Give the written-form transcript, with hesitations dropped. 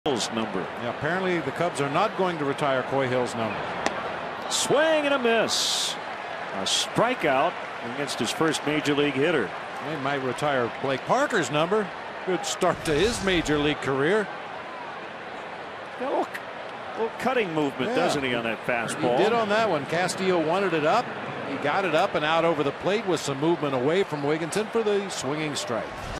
Hill's number. Yeah, apparently the Cubs are not going to retire Coy Hill's number. Swing and a miss. A strikeout against his first major league hitter. They might retire Blake Parker's number. Good start to his major league career. A little cutting movement, doesn't he, on that fastball? He did on that one. Castillo wanted it up. He got it up and out over the plate with some movement away from Wigginton for the swinging strike.